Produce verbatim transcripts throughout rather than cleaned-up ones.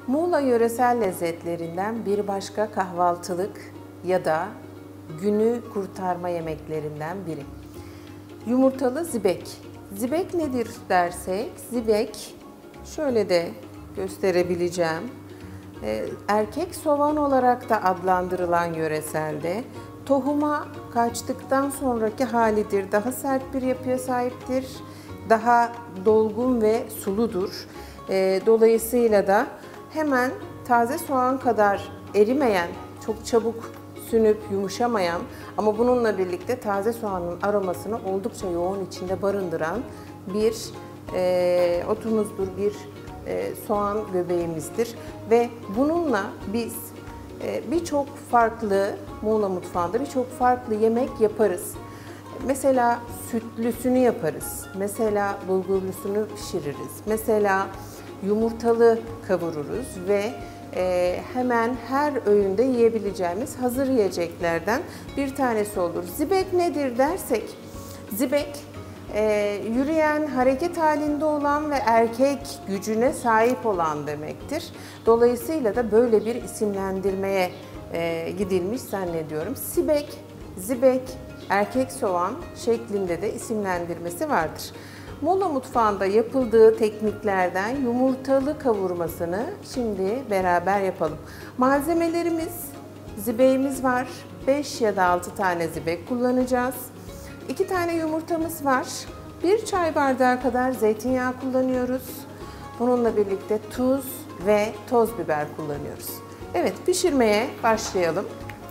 Muğla yöresel lezzetlerinden bir başka kahvaltılık ya da günü kurtarma yemeklerinden biri. Yumurtalı zibek. Zibek nedir dersek, zibek şöyle de gösterebileceğim. Erkek soğan olarak da adlandırılan yöreselde tohuma kaçtıktan sonraki halidir. Daha sert bir yapıya sahiptir. Daha dolgun ve suludur. Dolayısıyla da hemen taze soğan kadar erimeyen, çok çabuk sünüp yumuşamayan ama bununla birlikte taze soğanın aromasını oldukça yoğun içinde barındıran bir e, otumuzdur, bir e, soğan göbeğimizdir. Ve bununla biz e, birçok farklı Muğla mutfağında birçok farklı yemek yaparız. Mesela sütlüsünü yaparız, mesela bulgurlusunu pişiririz, mesela yumurtalı kavururuz ve e, hemen her öğünde yiyebileceğimiz hazır yiyeceklerden bir tanesi olur. Zibek nedir dersek, zibek e, yürüyen, hareket halinde olan ve erkek gücüne sahip olan demektir. Dolayısıyla da böyle bir isimlendirmeye e, gidilmiş zannediyorum. Sibek, zibek, erkek soğan şeklinde de isimlendirmesi vardır. Muğla mutfağında yapıldığı tekniklerden yumurtalı kavurmasını şimdi beraber yapalım. Malzemelerimiz, zibeğimiz var. beş ya da altı tane zibek kullanacağız. iki tane yumurtamız var. bir çay bardağı kadar zeytinyağı kullanıyoruz. Bununla birlikte tuz ve toz biber kullanıyoruz. Evet, pişirmeye başlayalım.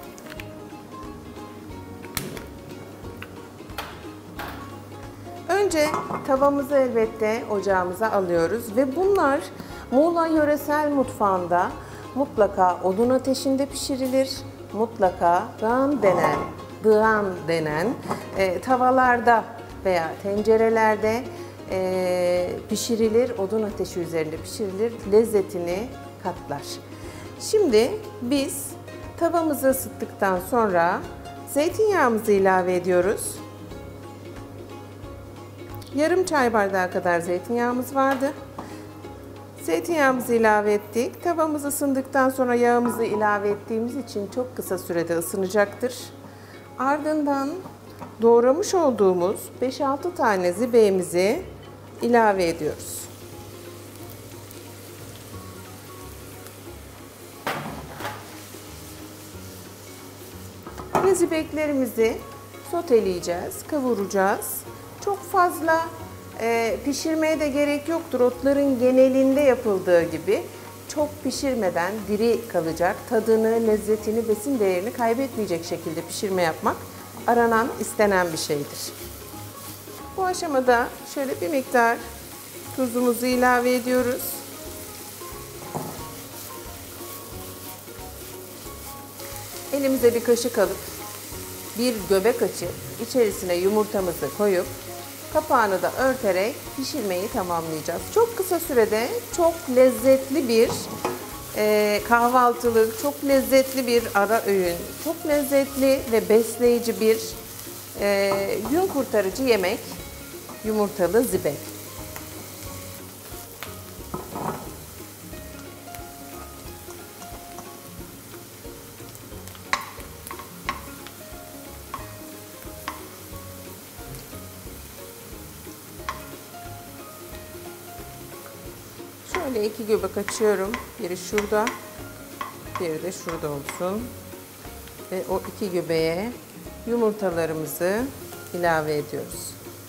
Önce tavamızı elbette ocağımıza alıyoruz ve bunlar Muğla yöresel mutfağında mutlaka odun ateşinde pişirilir. Mutlaka dağın denen, dağın denen e, tavallarda veya tencerelerde e, pişirilir, odun ateşi üzerinde pişirilir, lezzetini katlar. Şimdi biz tavamızı ısıttıktan sonra zeytinyağımızı ilave ediyoruz. Yarım çay bardağı kadar zeytinyağımız vardı. Zeytinyağımızı ilave ettik. Tavamız ısındıktan sonra yağımızı ilave ettiğimiz için çok kısa sürede ısınacaktır. Ardından doğramış olduğumuz beş altı tane zibeğimizi ilave ediyoruz. Ve zibeklerimizi soteleyeceğiz, kavuracağız. Çok fazla e, pişirmeye de gerek yoktur. Otların genelinde yapıldığı gibi çok pişirmeden diri kalacak, tadını, lezzetini, besin değerini kaybetmeyecek şekilde pişirme yapmak aranan, istenen bir şeydir. Bu aşamada şöyle bir miktar tuzumuzu ilave ediyoruz. Elimize bir kaşık alıp bir göbek açıp içerisine yumurtamızı koyup kapağını da örterek pişirmeyi tamamlayacağız. Çok kısa sürede çok lezzetli bir e, kahvaltılık, çok lezzetli bir ara öğün, çok lezzetli ve besleyici bir e, gün kurtarıcı yemek yumurtalı zibek. Şöyle iki göbek açıyorum. Biri şurada, biri de şurada olsun. Ve o iki göbeğe yumurtalarımızı ilave ediyoruz.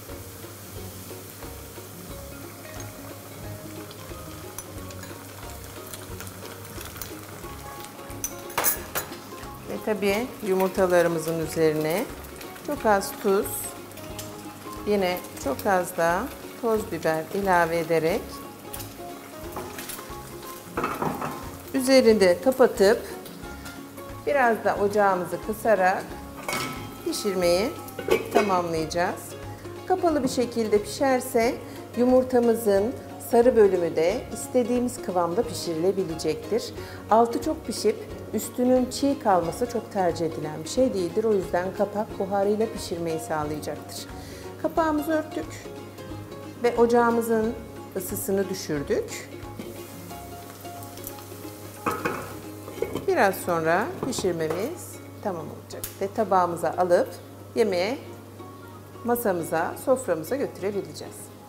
Ve tabii yumurtalarımızın üzerine çok az tuz, yine çok az da toz biber ilave ederek üzerinde kapatıp biraz da ocağımızı kısarak pişirmeyi tamamlayacağız. Kapalı bir şekilde pişerse yumurtamızın sarı bölümü de istediğimiz kıvamda pişirilebilecektir. Altı çok pişip üstünün çiğ kalması çok tercih edilen bir şey değildir. O yüzden kapak buharıyla pişirmeyi sağlayacaktır. Kapağımızı örttük ve ocağımızın ısısını düşürdük. Biraz sonra pişirmemiz tamam olacak ve tabağımıza alıp yemeğe, masamıza, soframıza götürebileceğiz.